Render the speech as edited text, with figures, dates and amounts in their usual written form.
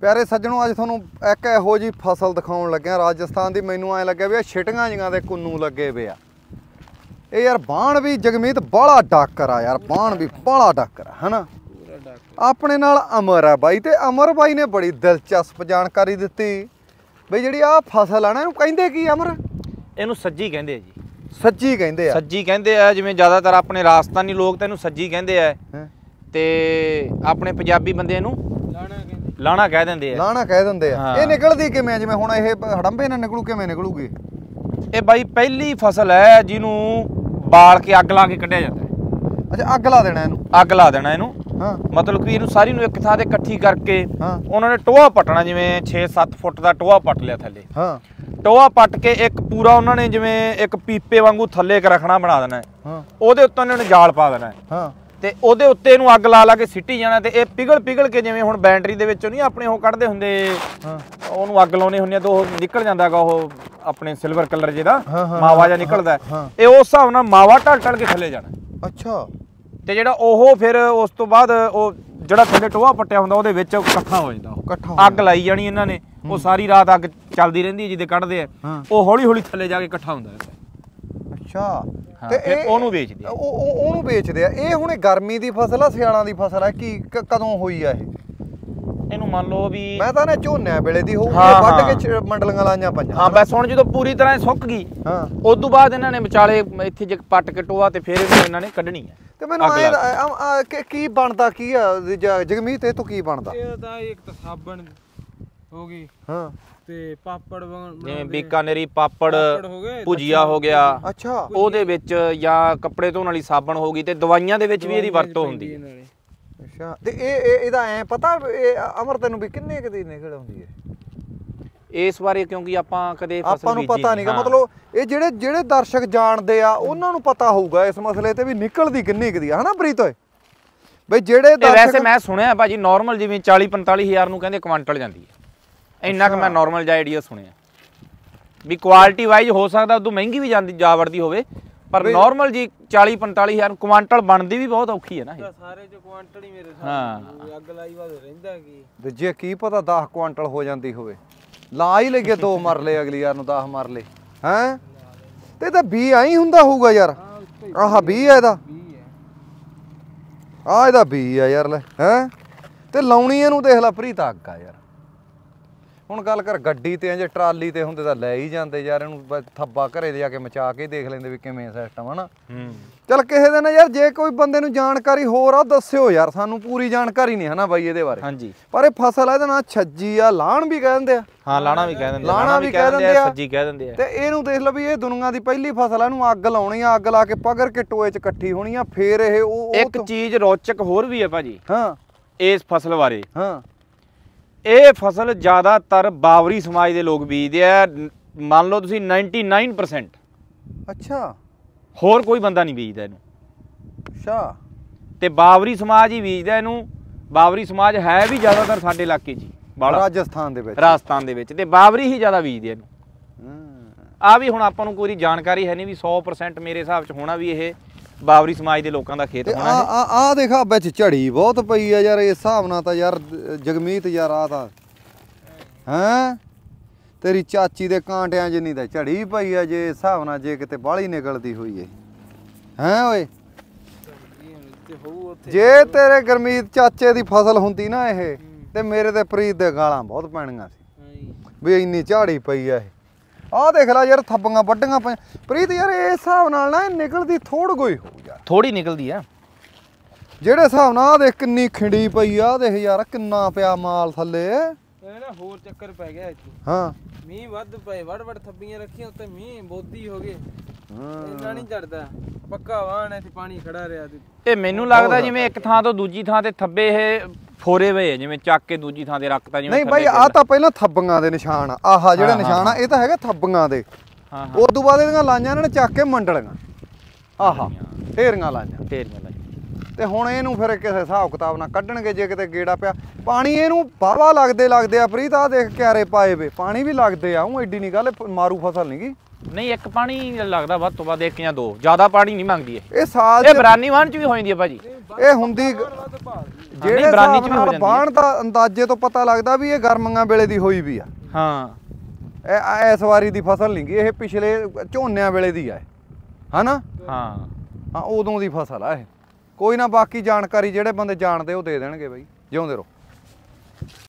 ਪਿਆਰੇ ਸੱਜਣੋ ਅੱਜ ਤੁਹਾਨੂੰ ਇੱਕ ਇਹੋ ਜਿਹੀ ਫਸਲ ਦਿਖਾਉਣ ਲੱਗਿਆ ਰਾਜਸਥਾਨ ਦੀ। ਮੈਨੂੰ ਐਂ ਲੱਗਿਆ ਵੀ ਇਹ ਛਿਟੀਆਂ ਜਿਹੀਆਂ ਦੇ ਕੁੰਨੂ ਲੱਗੇ ਵੇ ਆ। ਇਹ ਯਾਰ ਬਾਣ ਵੀ ਜਗਮੀਤ ਬਾਹਲਾ ਡਾਕਰ ਆ ਯਾਰ, ਬਾਣ ਵੀ ਬਾਹਲਾ ਡਾਕਰ ਆ ਹਨਾ। ਆਪਣੇ ਨਾਲ ਅਮਰ ਆ ਬਾਈ, ਤੇ ਅਮਰ ਬਾਈ ਨੇ ਬੜੀ ਦਿਲਚਸਪ ਜਾਣਕਾਰੀ ਦਿੱਤੀ ਬਈ ਜਿਹੜੀ ਆ ਫਸਲ ਆ ਨਾ ਇਹਨੂੰ ਕਹਿੰਦੇ ਕੀ ਅਮਰ? ਇਹਨੂੰ ਸੱਜੀ ਕਹਿੰਦੇ ਆ ਜੀ। ਸੱਜੀ ਕਹਿੰਦੇ ਆ? ਸੱਜੀ ਕਹਿੰਦੇ ਆ, ਜਿਵੇਂ ਜ਼ਿਆਦਾਤਰ ਆਪਣੇ ਰਾਜਸਥਾਨੀ ਲੋਕ ਤਾਂ ਇਹਨੂੰ ਸੱਜੀ ਕਹਿੰਦੇ ਆ ਤੇ ਆਪਣੇ ਪੰਜਾਬੀ ਬੰਦੇ ਇਹਨੂੰ ਲਾਣਾ ਕਹਿ ਦਿੰਦੇ ਆ। ਲਾਣਾ ਕਹਿ ਦਿੰਦੇ ਆ। ਇਹ ਨਿਕਲਦੀ ਕਿਵੇਂ ਜਿਵੇਂ ਹੁਣ ਇਹ ਹੜੰਬੇ ਨਾਲ ਨਿਕਲੂ, ਕਿਵੇਂ ਨਿਕਲੂਗੀ ਇਹ ਬਾਈ? ਪਹਿਲੀ ਫਸਲ ਹੈ ਜਿਹਨੂੰ ਬਾਲ ਕੇ ਅੱਗ ਲਾ ਕੇ ਕੱਢਿਆ ਜਾਂਦਾ ਹੈ। ਅੱਛਾ, ਅੱਗ ਲਾ ਦੇਣਾ ਇਹਨੂੰ? ਅੱਗ ਲਾ ਦੇਣਾ ਇਹਨੂੰ, ਹਾਂ। ਮਤਲਬ ਕਿ ਇਹਨੂੰ ਸਾਰੀ ਨੂੰ ਇੱਕ ਥਾਂ ਤੇ ਇਕੱਠੀ ਕਰਕੇ ਉਹਨਾਂ ਨੇ ਟੋਆ ਪੱਟਣਾ, ਜਿਵੇਂ 6-7 ਫੁੱਟ ਦਾ ਟੋਆ ਪੱਟ ਲਿਆ ਥੱਲੇ। ਹਾਂ, ਟੋਆ ਪੱਟ ਕੇ ਇੱਕ ਪੂਰਾ ਉਹਨਾਂ ਨੇ ਜਿਵੇਂ ਇੱਕ ਪੀਪੇ ਵਾਂਗੂ ਥੱਲੇ ਇੱਕ ਰਖਣਾ ਬਣਾ ਦੇਣਾ ਹੈ। ਉਹਦੇ ਉੱਤੇ ਉਹਨਾਂ ਨੇ ਜਾਲ ਪਾ ਦੇਣਾ ਹੈ। ਹਾਂ, ਤੇ ਉਹਦੇ ਉੱਤੇ ਇਹਨੂੰ ਅੱਗ ਲਾ ਲਾ ਕੇ ਸਿੱਟੀ ਜਾਣਾ, ਤੇ ਇਹ ਪਿਘਲ ਕੇ ਜਿਵੇਂ ਹੁਣ ਬੈਟਰੀ ਦੇ ਵਿੱਚੋਂ ਨਹੀਂ ਆਪਣੇ ਉਹ ਕੱਢਦੇ ਹੁੰਦੇ, ਉਹਨੂੰ ਅੱਗ ਲਾਉਣੇ ਹੁੰਦੇ ਆ ਤਾਂ ਉਹ ਨਿਕਲ ਜਾਂਦਾ ਗਾ, ਉਹ ਆਪਣੇ ਸਿਲਵਰ ਕਲਰ ਜਿਹਦਾ ਮਾਵਾ ਜਿਹਾ ਨਿਕਲਦਾ। ਇਹ ਉਸ ਹਿਸਾਬ ਨਾਲ ਮਾਵਾ ਢਲ ਕੇ ਥੱਲੇ ਜਾਣਾ। ਅੱਛਾ। ਤੇ ਜਿਹੜਾ ਉਹ ਫਿਰ ਉਸ ਤੋਂ ਬਾਅਦ ਉਹ ਜਿਹੜਾ ਥੱਲੇ ਟੋਆ ਪੱਟਿਆ ਹੁੰਦਾ ਉਹਦੇ ਵਿੱਚ ਇਕੱਠਾ ਹੋ ਜਾਂਦਾ। ਉਹ ਅੱਗ ਲਾਈ ਜਾਣੀ ਇਹਨਾਂ ਨੇ, ਉਹ ਸਾਰੀ ਰਾਤ ਅੱਗ ਚੱਲਦੀ ਰਹਿੰਦੀ ਜਿਹਦੇ ਕੱਢਦੇ ਆ, ਉਹ ਹੌਲੀ ਹੌਲੀ ਥੱਲੇ ਜਾ ਕੇ ਇਕੱਠਾ ਹੁੰਦਾ। ਅੱਛਾ। ਤੇ ਇਹ ਉਹਨੂੰ ਵੇਚਦੇ ਆ। ਉਹਨੂੰ ਵੇਚਦੇ ਆ। ਇਹ ਹੁਣ ਗਰਮੀ ਦੀ ਫਸਲ ਆ, ਸਿਆਲਾਂ ਦੀ ਫਸਲ ਆ? ਕੀ ਕਦੋਂ ਹੋਈ ਆ ਇਹ? ਇਹਨੂੰ ਮੰਨ ਲਓ ਵੀ ਮੈਂ ਤਾਂ ਨਾ ਝੋਨੇ ਵੇਲੇ ਦੀ ਹੋਊਗੀ, ਵੱਢ ਕੇ ਮੰਡਲੀਆਂ ਲਾਈਆਂ ਪਈਆਂ। ਹਾਂ ਬਸ ਹੁਣ ਜਦੋਂ ਪੂਰੀ ਤਰ੍ਹਾਂ ਸੁੱਕ ਗਈ, ਉਸ ਤੋਂ ਬਾਅਦ ਇਹਨਾਂ ਨੇ ਵਿਚਾਲੇ ਇੱਥੇ ਜੇ ਪੱਟ ਕੇ ਟੋਆ ਤੇ ਫਿਰ ਇਹਨਾਂ ਨੇ ਕੱਢਣੀ ਹੈ। ਤੇ ਮੈਨੂੰ ਕੀ ਬਣਦਾ ਕੀ ਆ ਜਗਮੀਤ? ਇਹ ਤੋਂ ਕੀ ਬਣਦਾ? ਇਹ ਤਾਂ ਇੱਕ ਤਾਂ ਸਾਬਣ ਹੋ ਗਈ, ਹਾਂ, ਤੇ ਪਾਪੜ ਜਿਵੇਂ ਬੀਕਾਨੇਰੀ ਪਾਪੜ, ਭੁਜੀਆ ਹੋ ਗਿਆ। ਅੱਛਾ। ਉਹਦੇ ਵਿੱਚ ਜਾਂ ਕੱਪੜੇ ਧੋਣ ਵਾਲੀ ਸਾਬਣ ਹੋ ਗਈ, ਤੇ ਦਵਾਈਆਂ ਦੇ ਵਿੱਚ ਵੀ ਇਹਦੀ ਵਰਤੋਂ ਹੁੰਦੀ ਹੈ। ਅੱਛਾ। ਤੇ ਇਹਦਾ ਐ ਪਤਾ ਅਮਰ ਤੈਨੂੰ ਵੀ ਕਿੰਨੇ ਕਦੀ ਨਿਕਲ ਆਉਂਦੀ ਹੈ ਇਸ ਬਾਰੇ? ਕਿਉਂਕਿ ਆਪਾਂ ਕਦੇ ਆਪਾਂ ਨੂੰ ਪਤਾ ਨਹੀਂਗਾ, ਮਤਲਬ ਇਹ ਜਿਹੜੇ ਦਰਸ਼ਕ ਜਾਣਦੇ ਆ ਉਹਨਾਂ ਨੂੰ ਪਤਾ ਹੋਊਗਾ ਇਸ ਮਸਲੇ ਤੇ ਵੀ ਨਿਕਲਦੀ ਕਿੰਨੀ ਕਦੀ ਆ, ਹਨਾ ਪ੍ਰੀਤ ਓਏ? ਬਈ ਜਿਹੜੇ ਵੈਸੇ ਮੈਂ ਸੁਣਿਆ ਭਾਜੀ ਨਾਰਮਲ ਜਿਵੇਂ 40-45 ਹਜ਼ਾਰ ਨੂੰ ਕਹਿੰਦੇ ਕੁਆਂਟਲ ਜਾਂਦੀ ਹੈ। ਇੰਨਾ ਕਿ ਮੈਂ ਨਾਰਮਲ ਜਿਹਾ ਆਈਡੀਆ ਸੁਣਿਆ ਵੀ ਕੁਆਲਿਟੀ ਵਾਈਜ਼ ਹੋ ਸਕਦਾ ਉਦੋਂ ਮਹਿੰਗੀ ਵੀ ਜਾ ਵੜਦੀ ਹੋਵੇ, ਪਰ ਨਾਰਮਲ ਜੀ 40-45 ਹਜ਼ਾਰ ਕੁਆਂਟਲ ਬਣਦੀ ਵੀ ਬਹੁਤ ਔਖੀ ਹੈ ਨਾ। ਸਾਰੇ ਚ ਕੁਆਂਟਲ ਹੀ ਮੇਰੇ ਸਾਹਮਣੇ ਅੱਗ ਲਾਈ ਬਾਅਦ ਰਹਿੰਦਾ ਕੀ ਤੇ ਜੇ ਕੀ ਪਤਾ 10 ਕੁਆਂਟਲ ਹੋ ਜਾਂਦੀ ਹੋਵੇ, ਲਾ ਹੀ ਲਈਏ 2 ਮਰਲੇ ਅਗਲੀ ਯਾਰ ਨੂੰ 10 ਮਰਲੇ ਹੈ। ਤੇ ਤਾਂ 20 ਆਈ ਹੁੰਦਾ ਹੋਊਗਾ ਯਾਰ। ਆਹ 20 ਹੈ ਇਹਦਾ, ਆ ਇਹਦਾ 20 ਆ ਯਾਰ ਲੈ ਹੈ। ਤੇ ਲਾਉਣੀ ਇਹਨੂੰ ਦੇਖ ਲੈ ਪ੍ਰੀਤ ਅੱਗ ਆ ਯਾਰ। ਹੁਣ ਗੱਲ ਕਰ ਗੱਡੀ ਤੇ ਜੇ ਟਰਾਲੀ ਤੇ ਹੁੰਦੇ ਤਾਂ ਲੈ ਹੀ ਜਾਂਦੇ ਯਾਰ, ਇਹਨੂੰ ਥੱਬਾ ਘਰੇ ਜਾ ਕੇ ਮਚਾ ਕੇ ਦੇਖ ਲੈਂਦੇ ਵੀ ਕਿਵੇਂ ਸਿਸਟਮ ਹੈ ਨਾ। ਚੱਲ ਕਿਸੇ ਦਿਨ ਯਾਰ ਜੇ ਕੋਈ ਬੰਦੇ ਨੂੰ ਜਾਣਕਾਰੀ ਹੋਰ ਆ ਦੱਸਿਓ ਯਾਰ, ਸਾਨੂੰ ਪੂਰੀ ਜਾਣਕਾਰੀ ਨਹੀਂ ਹੈ ਨਾ ਬਾਈ ਇਹਦੇ ਬਾਰੇ। ਹਾਂਜੀ। ਪਰ ਇਹ ਫਸਲ ਆ, ਇਹਦਾ ਨਾਂ ਛੱਜੀ ਆ, ਲਾਣ ਵੀ ਕਹਿ ਦਿੰਦੇ ਆ। ਹਾਂ, ਲਾਣਾ ਵੀ ਕਹਿ ਦਿੰਦੇ ਆ, ਲਾਣਾ ਵੀ ਕਹਿ ਦਿੰਦੇ ਆ, ਛੱਜੀ ਕਹਿ ਦਿੰਦੇ ਆ। ਤੇ ਇਹਨੂੰ ਦੇਖ ਲਓ ਵੀ ਇਹ ਦੁਨੀਆ ਦੀ ਪਹਿਲੀ ਫਸਲ ਆ, ਇਹਨੂੰ ਅੱਗ ਲਾਉਣੀ ਆ, ਅੱਗ ਲਾ ਕੇ ਪਗਰ ਕੇ ਟੋਏ 'ਚ ਇਕੱਠੀ ਹੋਣੀ ਆ, ਫੇਰ ਇਹ ਉਹ ਇੱਕ ਚੀਜ਼ ਰੌਚਕ ਹੋਰ ਵੀ ਹੈ ਭਾਜੀ। ਹਾਂ। ਇਸ ਫਸਲ ਬਾਰੇ, ਹਾਂ, ਇਹ ਫਸਲ ਜ਼ਿਆਦਾਤਰ ਬਾਵਰੀ ਸਮਾਜ ਦੇ ਲੋਕ ਬੀਜਦੇ ਆ। ਮੰਨ ਲਓ ਤੁਸੀਂ 99%। ਅੱਛਾ। ਹੋਰ ਕੋਈ ਬੰਦਾ ਨਹੀਂ ਬੀਜਦਾ ਇਹਨੂੰ। ਅੱਛਾ। ਤੇ ਬਾਵਰੀ ਸਮਾਜ ਹੀ ਬੀਜਦਾ ਇਹਨੂੰ। ਬਾਵਰੀ ਸਮਾਜ ਹੈ ਵੀ ਜ਼ਿਆਦਾਤਰ ਸਾਡੇ ਇਲਾਕੇ 'ਚ ਰਾਜਸਥਾਨ ਦੇ ਵਿੱਚ, ਤੇ ਬਾਵਰੀ ਹੀ ਜ਼ਿਆਦਾ ਬੀਜਦੇ ਇਹਨੂੰ। ਆ ਵੀ ਹੁਣ ਆਪਾਂ ਨੂੰ ਕੋਈ ਜਾਣਕਾਰੀ ਹੈ ਨਹੀਂ ਵੀ 100% ਮੇਰੇ ਹਿਸਾਬ 'ਚ ਹੋਣਾ ਵੀ ਇਹ ਬਾਵਰੀ ਸਮਾਜ ਦੇ ਲੋਕਾਂ ਦਾ ਖੇਤ ਹੋਣਾ। ਆ ਦੇਖਾ ਵਿੱਚ ਝੜੀ ਬਹੁਤ ਪਈ ਆ ਯਾਰ, ਇਸ ਹਿਸਾਬ ਨਾਲ ਤਾਂ ਯਾਰ ਜਗਮੀਤ ਯਾਰ ਆ ਤਾਂ ਹੈਂ ਤੇਰੀ ਚਾਚੀ ਦੇ ਕਾਂਟਿਆਂ ਜਿੰਨੀ ਤਾਂ ਝੜੀ ਪਈ ਆ ਜੇ ਹਿਸਾਬ ਨਾਲ, ਜੇ ਕਿਤੇ ਬਾਹਲੀ ਨਿਕਲਦੀ ਹੋਈ ਏ ਹੈਂ ਓਏ। ਜੇ ਤੇਰੇ ਗਰਮੀਤ ਚਾਚੇ ਦੀ ਫਸਲ ਹੁੰਦੀ ਨਾ ਇਹ, ਤੇ ਮੇਰੇ ਤੇ ਪ੍ਰੀਤ ਦੇ ਗਾਲਾਂ ਬਹੁਤ ਪੈਣੀਆਂ ਸੀ ਵੀ ਇੰਨੀ ਝਾੜੀ ਪਈ ਆ ਇਹ। ਆਹ ਦੇਖ ਲੈ ਯਾਰ ਥੱਬੀਆਂ ਵੱਡੀਆਂ ਪਈਆਂ ਪ੍ਰੀਤ ਯਾਰ, ਇਸ ਹਿਸਾਬ ਨਾਲ ਨਾ ਨਿਕਲਦੀ ਥੋੜ ਕੋਈ ਹੋ ਯਾਰ, ਥੋੜੀ ਨਿਕਲਦੀ ਆ ਜਿਹੜੇ ਹਿਸਾਬ ਨਾਲ। ਆਹ ਦੇਖ ਕਿੰਨੀ ਖਿੰਡੀ ਪਈ ਆ, ਦੇਖ ਯਾਰ ਕਿੰਨਾ ਪਿਆ ਮਾਲ ਥੱਲੇ। ਇਹ ਨਾ ਹੋਰ ਚੱਕਰ ਪੈ ਗਿਆ ਇੱਥੇ। ਹਾਂ, ਮੀਂਹ ਵੱਧ ਪਏ, ਵੜ ਥੱਬੀਆਂ ਰੱਖੀਆਂ ਉੱਤੇ, ਮੀਂਹ ਬੋਦੀ ਹੋ ਗਏ, ਇੰਨਾ ਨਹੀਂ ਝੜਦਾ। ਪੱਕਾ ਵਾਹਣ ਇੱਥੇ ਪਾਣੀ ਖੜਾ ਰਿਹਾ। ਤੇ ਮੈਨੂੰ ਲੱਗਦਾ ਜਿਵੇਂ ਇੱਕ ਥਾਂ ਤੋਂ ਦੂਜੀ ਥਾਂ ਤੇ ਥੱਬੇ ਇਹ ਫੋਰੇ ਵੇ, ਜਿਵੇਂ ਚੱਕ ਕੇ ਦੂਜੀ ਥਾਂ ਤੇ ਰੱਖਤਾ ਜਿਵੇਂ। ਨਹੀਂ ਬਾਈ, ਆਹ ਤਾਂ ਪਹਿਲਾਂ ਥੱਬੀਆਂ ਦੇ ਨਿਸ਼ਾਨ ਆ। ਆਹ ਜਿਹੜੇ ਨਿਸ਼ਾਨ ਆ ਇਹ ਤਾਂ ਹੈਗਾ ਥੱਬੀਆਂ ਦੇ। ਉਸ ਤੋਂ ਬਾਅਦ ਇਹਦੀਆਂ ਲਾਈਆਂ ਇਹਨਾਂ ਨੇ ਚੱਕ ਕੇ ਮੰਡਲੀਆਂ, ਆਹ ਢੇਰੀਆਂ ਲਾਈਆਂ। ਤੇ ਹੁਣ ਇਹਨੂੰ ਫਿਰ ਕਿਸੇ ਹਿਸਾਬ ਕਿਤਾਬ ਨਾਲ ਕੱਢਣਗੇ। ਜੇ ਕਿਤੇ ਗੇੜਾ ਪਿਆ ਪਾਣੀ ਇਹਨੂੰ ਵਾਹਵਾ ਲੱਗਦੇ ਆ ਪ੍ਰੀਤ। ਆਹ ਦੇਖ ਕਿਆਰੇ ਪਾਏ ਵੇ, ਪਾਣੀ ਵੀ ਲੱਗਦੇ ਆ। ਉਹ ਐਡੀ ਨਹੀਂ ਗੱਲ, ਮਾਰੂ ਫਸਲ ਨਹੀਂ ਗੀ। ਨਹੀਂ, ਇੱਕ ਪਾਣੀ ਲੱਗਦਾ ਵੱਧ ਤੋਂ ਵੱਧ, 1 ਜਾਂ 2, ਜ਼ਿਆਦਾ ਪਾਣੀ ਨਹੀਂ ਮੰਗਦੀ ਇਹ। ਸਾਲ ਇਹ ਬਰਾਨੀ ਵਾਹਨ 'ਚ ਵੀ ਹੋ ਜਾਂਦੀ ਹੈ ਭਾਜੀ। ਇਹ ਹੁੰਦੀ ਜਿਹੜੇ ਬਰਾਨੀ ਚ ਵੀ ਹੋ ਨਾਲ ਜਾਂਦੀ ਬਾਣ ਦਾ ਅੰਦਾਜ਼ੇ ਤੋਂ ਪਤਾ ਲੱਗਦਾ ਵੀ ਇਹ ਗਰਮੀਆਂ ਵੇਲੇ ਦੀ ਹੋਈ ਵੀ ਆ। ਹਾਂ ਇਸ ਵਾਰੀ ਦੀ ਫਸਲ ਨਹੀਂ ਗੀ ਇਹ, ਪਿਛਲੇ ਝੋਨਿਆਂ ਵੇਲੇ ਦੀ ਆ ਹਨਾ। ਹਾਂ ਹਾਂ ਉਦੋਂ ਦੀ ਫਸਲ ਆ ਇਹ। ਕੋਈ ਨਾ ਬਾਕੀ ਜਾਣਕਾਰੀ ਜਿਹੜੇ ਬੰਦੇ ਜਾਣਦੇ ਉਹ ਦੇ ਦੇਣਗੇ ਬਾਈ। ਜਿਉਂਦੇ ਰਹੋ।